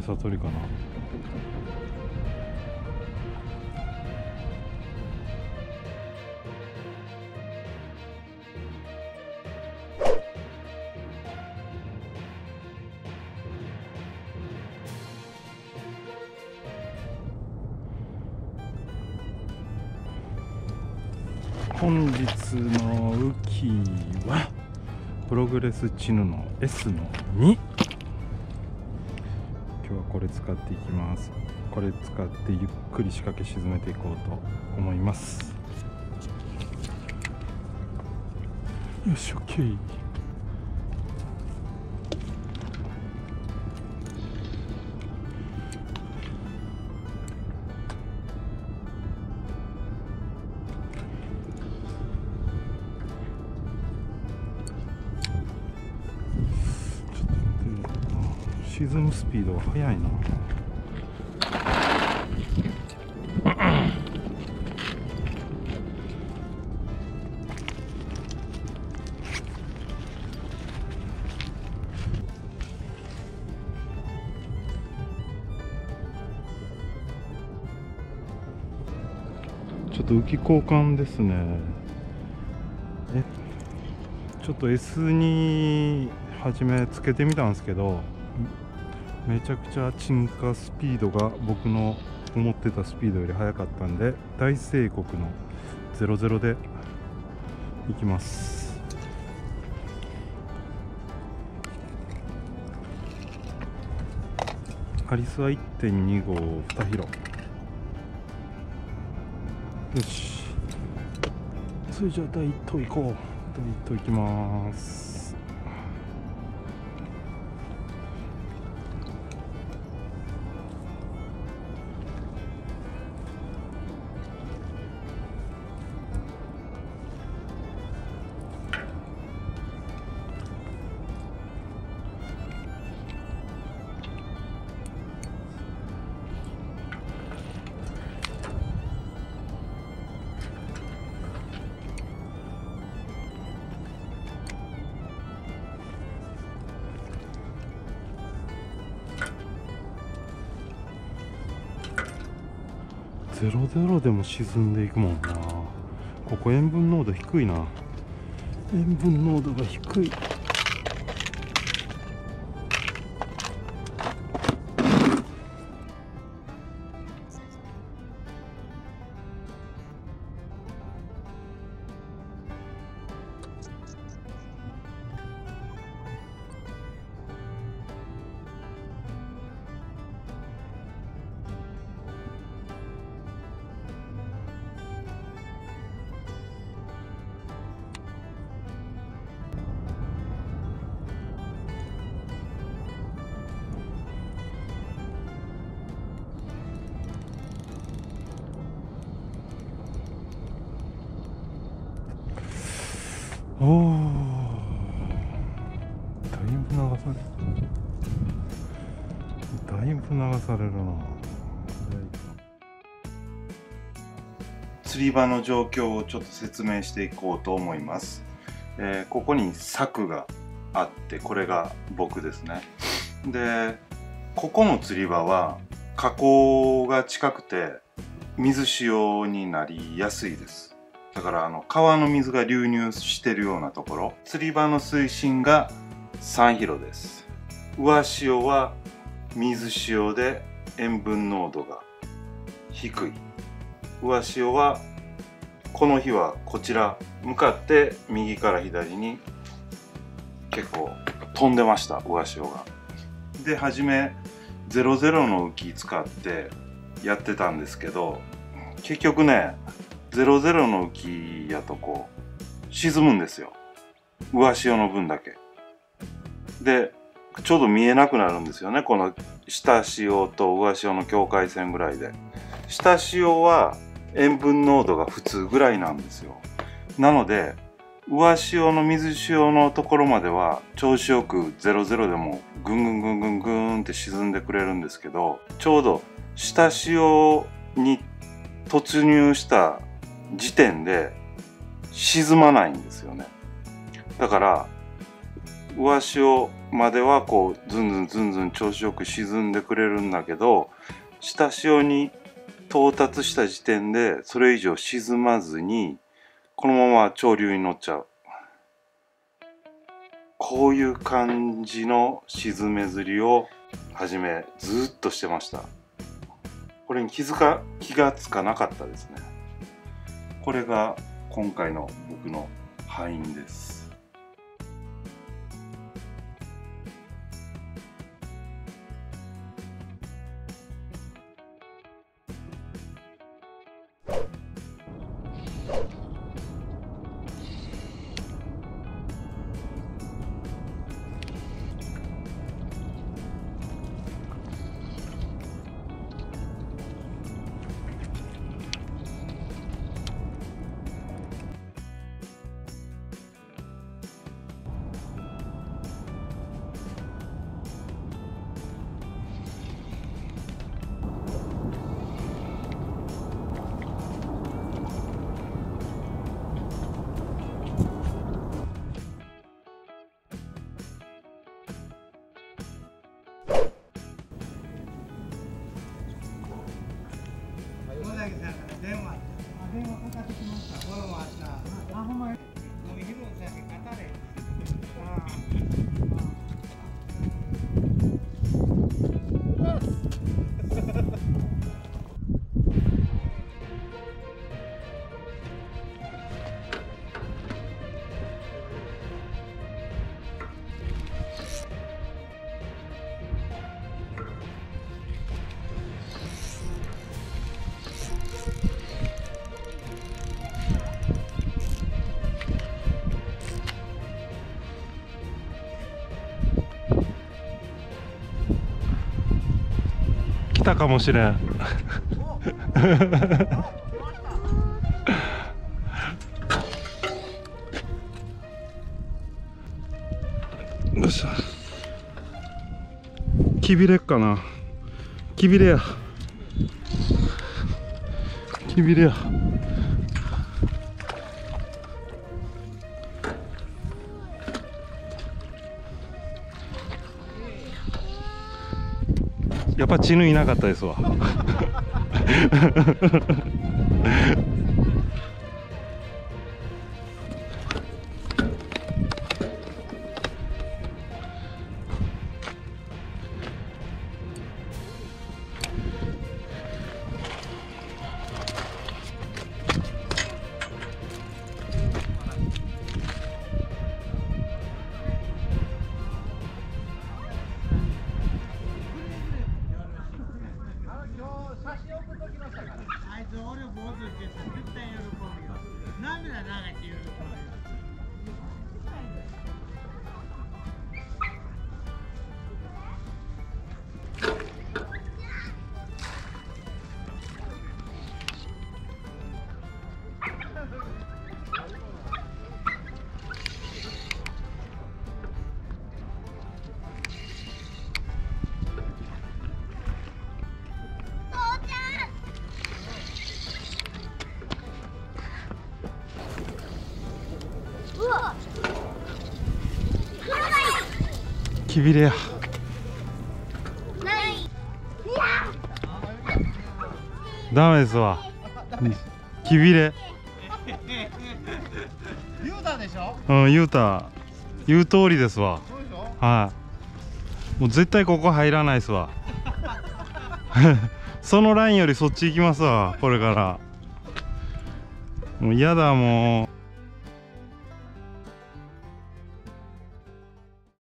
餌取りかな。本日のウキはプログレスチヌの S の2。今日はこれ使っていきます。これ使ってゆっくり仕掛け沈めていこうと思います。よし OK。沈むスピードが速いな。ちょっと浮き交換ですね。ちょっと S に初めつけてみたんですけど、めちゃくちゃ沈下スピードが僕の思ってたスピードより速かったんで、大西国の00でいきます。ハリスは 1.2 号2ヒロ。よし、それじゃあ第1投いこう。第1投いきます。00でも沈んでいくもんな。ここ塩分濃度低いな。塩分濃度が低い。おお、だいぶ流されるな。釣り場の状況をちょっと説明していこうと思います。ここに柵があって、これが僕ですね。で、ここの釣り場は河口が近くて水潮になりやすいです。だから川の水が流入してるようなところ。釣り場の水深が3ヒロです。上潮は水潮で塩分濃度が低い。上潮はこの日はこちら向かって右から左に結構飛んでました、上潮が。で、初め00の浮き使ってやってたんですけど、結局ね、00の浮きやとこう沈むんですよ、上潮の分だけで。ちょうど見えなくなるんですよね、この下潮と上潮の境界線ぐらいで。下潮は塩分濃度が普通ぐらいなんですよ。なので上潮の水潮のところまでは調子よく00でもぐんぐんぐんぐんぐんって沈んでくれるんですけど、ちょうど下潮に突入した時点で沈まないんですよね。だから上潮まではこうずんずんずんずん調子よく沈んでくれるんだけど、下潮に到達した時点でそれ以上沈まずにこのまま潮流に乗っちゃう。こういう感じの沈め釣りを初めずっとしてました。これに気がつかなかったですね。これが今回の僕の敗因です。 電話かかってきました。俺もあった。あ、ほんまに。もう昼の先語れ。 来たかもしれん。よっしゃ。きびれっかな。きびれや。きびれや。やっぱチヌいなかったですわ。 あいつ俺を坊主って言ったら絶対喜ぶよ。涙流して喜ぶよ。 きびれや。ダメですわ。きびれ。 言うたでしょ。 うん、言う通りですわ。 そうでしょ。 はい。もう絶対ここ入らないですわ。そのラインよりそっち行きますわ。これから。もう嫌だもう。